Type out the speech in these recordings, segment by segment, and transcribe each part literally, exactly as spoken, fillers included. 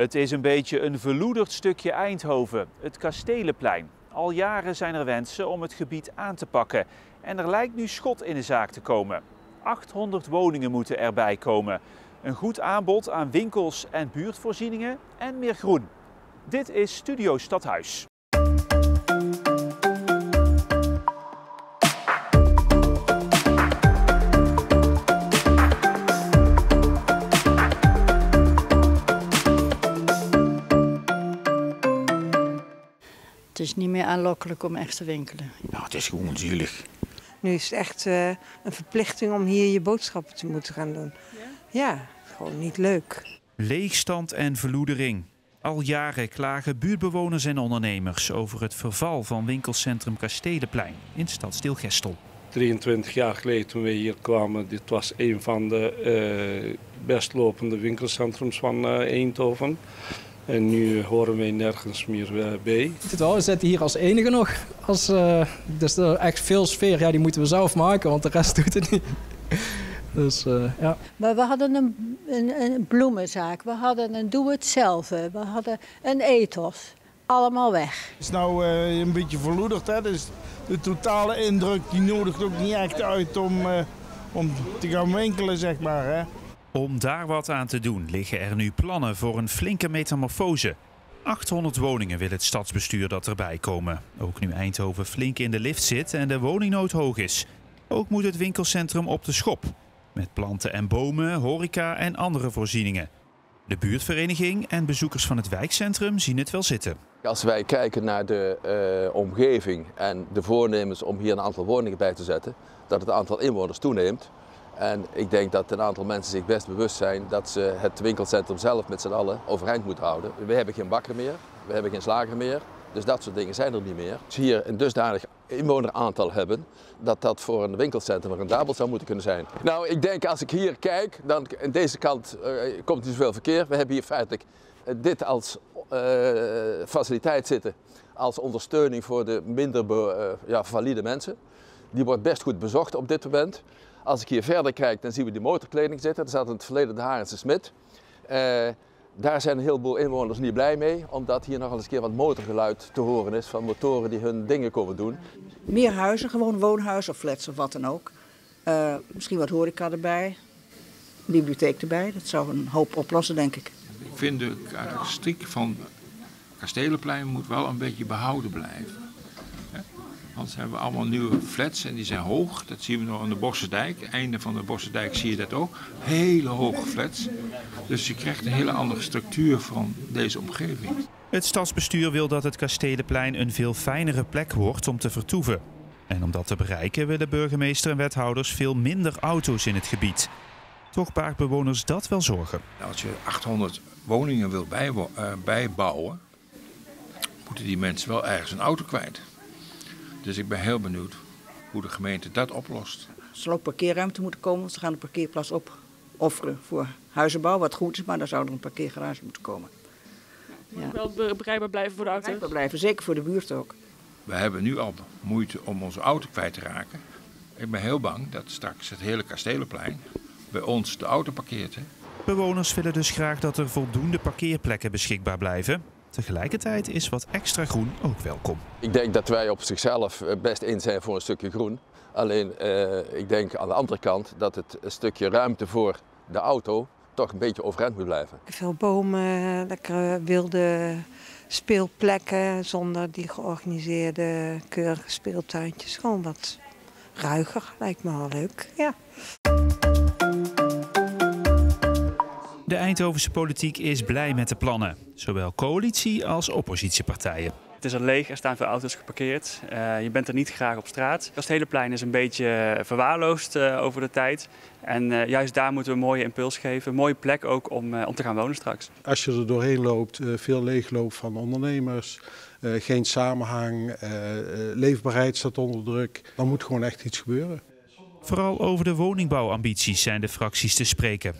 Het is een beetje een verloederd stukje Eindhoven, het Kastelenplein. Al jaren zijn er wensen om het gebied aan te pakken. En er lijkt nu schot in de zaak te komen. achthonderd woningen moeten erbij komen. Een goed aanbod aan winkels en buurtvoorzieningen en meer groen. Dit is Studio Stadhuis. Het is niet meer aanlokkelijk om echt te winkelen. Nou, het is gewoon zielig. Nu is het echt uh, een verplichting om hier je boodschappen te moeten gaan doen. Ja, ja, gewoon niet leuk. Leegstand en verloedering. Al jaren klagen buurtbewoners en ondernemers over het verval van winkelcentrum Kastelenplein in stadsdeel Gestel. drieëntwintig jaar geleden toen we hier kwamen, dit was een van de uh, best lopende winkelcentrums van uh, Eindhoven. En nu horen wij nergens meer bij. We zitten hier als enige nog. Als, uh, dus er echt veel sfeer, ja, die moeten we zelf maken, want de rest doet het niet. Dus, uh, ja. Maar we hadden een, een, een bloemenzaak, we hadden een doe-het-zelf, we hadden een ethos. Allemaal weg. Het is nou uh, een beetje verloederd, hè? Dus de totale indruk die nodigt ook niet echt uit om, uh, om te gaan winkelen, zeg maar. Hè? Om daar wat aan te doen liggen er nu plannen voor een flinke metamorfose. achthonderd woningen wil het stadsbestuur dat erbij komen. Ook nu Eindhoven flink in de lift zit en de woningnood hoog is. Ook moet het winkelcentrum op de schop. Met planten en bomen, horeca en andere voorzieningen. De buurtvereniging en bezoekers van het wijkcentrum zien het wel zitten. Als wij kijken naar de uh, omgeving en de voornemens om hier een aantal woningen bij te zetten, dat het aantal inwoners toeneemt. En ik denk dat een aantal mensen zich best bewust zijn dat ze het winkelcentrum zelf met z'n allen overeind moeten houden. We hebben geen bakker meer, we hebben geen slager meer, dus dat soort dingen zijn er niet meer. Als we hier een dusdanig inwoneraantal hebben, dat dat voor een winkelcentrum rendabel zou moeten kunnen zijn. Nou, ik denk als ik hier kijk, dan aan deze kant uh, komt niet zoveel verkeer. We hebben hier feitelijk uh, dit als uh, faciliteit zitten, als ondersteuning voor de minder be, uh, ja, valide mensen. Die wordt best goed bezocht op dit moment. Als ik hier verder kijk, dan zien we die motorkleding zitten. Er zat in het verleden de Harense Smit. Uh, daar zijn een heleboel inwoners niet blij mee, omdat hier nog eens een keer wat motorgeluid te horen is van motoren die hun dingen komen doen. Meer huizen, gewoon woonhuizen of flats of wat dan ook. Uh, misschien wat horeca erbij, een bibliotheek erbij. Dat zou een hoop oplossen, denk ik. Ik vind de karakteristiek van Kastelenplein moet wel een beetje behouden blijven. Want ze hebben allemaal nieuwe flats en die zijn hoog. Dat zien we nog aan de Bossendijk. Einde van de Bossendijk zie je dat ook. Hele hoge flats. Dus je krijgt een hele andere structuur van deze omgeving. Het stadsbestuur wil dat het Kastelenplein een veel fijnere plek wordt om te vertoeven. En om dat te bereiken willen burgemeester en wethouders veel minder auto's in het gebied. Toch baart bewoners dat wel zorgen. Als je achthonderd woningen wil bijwo- uh, bijbouwen, moeten die mensen wel ergens een auto kwijt. Dus ik ben heel benieuwd hoe de gemeente dat oplost. Er zal ook parkeerruimte moeten komen, want ze gaan de parkeerplaats opofferen voor huizenbouw, wat goed is, maar daar zou er een parkeergarage moeten komen. Ja. Moet wel bereikbaar blijven voor de auto? Bereikbaar blijven, zeker voor de buurt ook. We hebben nu al moeite om onze auto kwijt te raken. Ik ben heel bang dat straks het hele Kastelenplein bij ons de auto parkeert. Hè? Bewoners willen dus graag dat er voldoende parkeerplekken beschikbaar blijven. Tegelijkertijd is wat extra groen ook welkom. Ik denk dat wij op zichzelf best in zijn voor een stukje groen. Alleen uh, ik denk aan de andere kant dat het een stukje ruimte voor de auto toch een beetje overeind moet blijven. Veel bomen, lekkere wilde speelplekken zonder die georganiseerde keurige speeltuintjes. Gewoon wat ruiger, lijkt me wel leuk. Ja. De Eindhovense politiek is blij met de plannen. Zowel coalitie als oppositiepartijen. Het is al leeg, er staan veel auto's geparkeerd. Uh, je bent er niet graag op straat. Het Kastelenplein is een beetje verwaarloosd uh, over de tijd. En uh, juist daar moeten we een mooie impuls geven. Een mooie plek ook om, uh, om te gaan wonen straks. Als je er doorheen loopt, uh, veel leegloop van ondernemers. Uh, geen samenhang, uh, uh, leefbaarheid staat onder druk. Dan moet gewoon echt iets gebeuren. Vooral over de woningbouwambities zijn de fracties te spreken.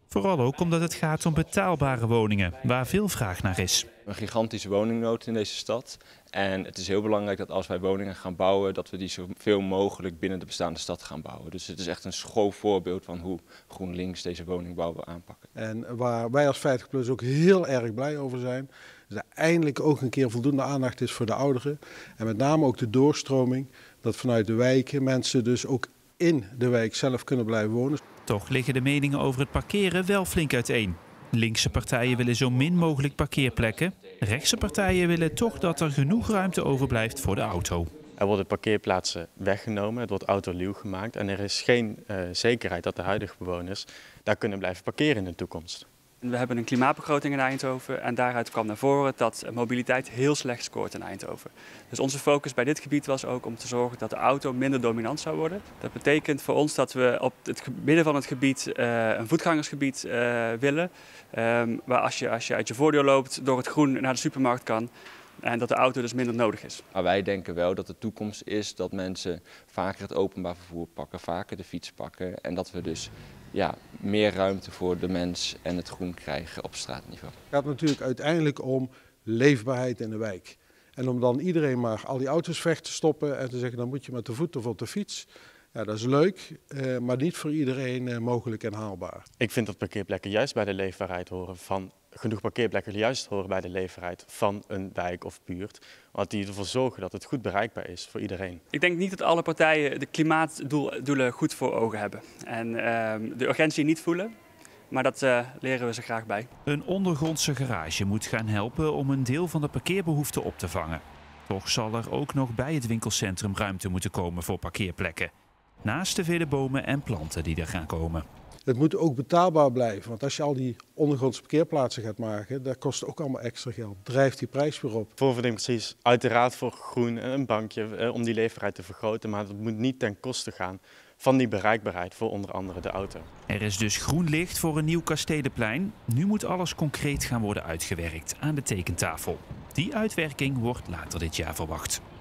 Vooral ook omdat het gaat om betaalbare woningen, waar veel vraag naar is. Een gigantische woningnood in deze stad. En het is heel belangrijk dat als wij woningen gaan bouwen, dat we die zoveel mogelijk binnen de bestaande stad gaan bouwen. Dus het is echt een schoolvoorbeeld van hoe GroenLinks deze woningbouw wil aanpakken. En waar wij als vijftig plus ook heel erg blij over zijn, is dat eindelijk ook een keer voldoende aandacht is voor de ouderen. En met name ook de doorstroming, dat vanuit de wijken mensen dus ook in de wijk zelf kunnen blijven wonen. Toch liggen de meningen over het parkeren wel flink uiteen. Linkse partijen willen zo min mogelijk parkeerplekken. Rechtse partijen willen toch dat er genoeg ruimte overblijft voor de auto. Er worden parkeerplaatsen weggenomen, het wordt autoluw gemaakt en er is geen uh, zekerheid dat de huidige bewoners daar kunnen blijven parkeren in de toekomst. We hebben een klimaatbegroting in Eindhoven en daaruit kwam naar voren dat mobiliteit heel slecht scoort in Eindhoven. Dus onze focus bij dit gebied was ook om te zorgen dat de auto minder dominant zou worden. Dat betekent voor ons dat we op het midden van het gebied uh, een voetgangersgebied uh, willen. Um, waar als je, als je uit je voordeur loopt door het groen naar de supermarkt kan. En dat de auto dus minder nodig is. Maar wij denken wel dat de toekomst is dat mensen vaker het openbaar vervoer pakken, vaker de fiets pakken. En dat we dus ja, meer ruimte voor de mens en het groen krijgen op straatniveau. Het gaat natuurlijk uiteindelijk om leefbaarheid in de wijk. En om dan iedereen maar al die auto's weg te stoppen en te zeggen dan moet je met de voet of op de fiets. Ja, dat is leuk, eh, maar niet voor iedereen eh, mogelijk en haalbaar. Ik vind dat parkeerplekken juist bij de leefbaarheid horen van genoeg parkeerplekken juist horen bij de leefbaarheid van een wijk of buurt. Want die ervoor zorgen dat het goed bereikbaar is voor iedereen. Ik denk niet dat alle partijen de klimaatdoelen goed voor ogen hebben. En uh, de urgentie niet voelen. Maar dat uh, leren we ze graag bij. Een ondergrondse garage moet gaan helpen om een deel van de parkeerbehoefte op te vangen. Toch zal er ook nog bij het winkelcentrum ruimte moeten komen voor parkeerplekken. Naast de vele bomen en planten die er gaan komen. Het moet ook betaalbaar blijven, want als je al die ondergrondse parkeerplaatsen gaat maken, dat kost ook allemaal extra geld. Drijft die prijs weer op. Voorverdienprecies, uiteraard voor groen en een bankje eh, om die leefbaarheid te vergroten, maar het moet niet ten koste gaan van die bereikbaarheid voor onder andere de auto. Er is dus groen licht voor een nieuw Kastelenplein. Nu moet alles concreet gaan worden uitgewerkt aan de tekentafel. Die uitwerking wordt later dit jaar verwacht.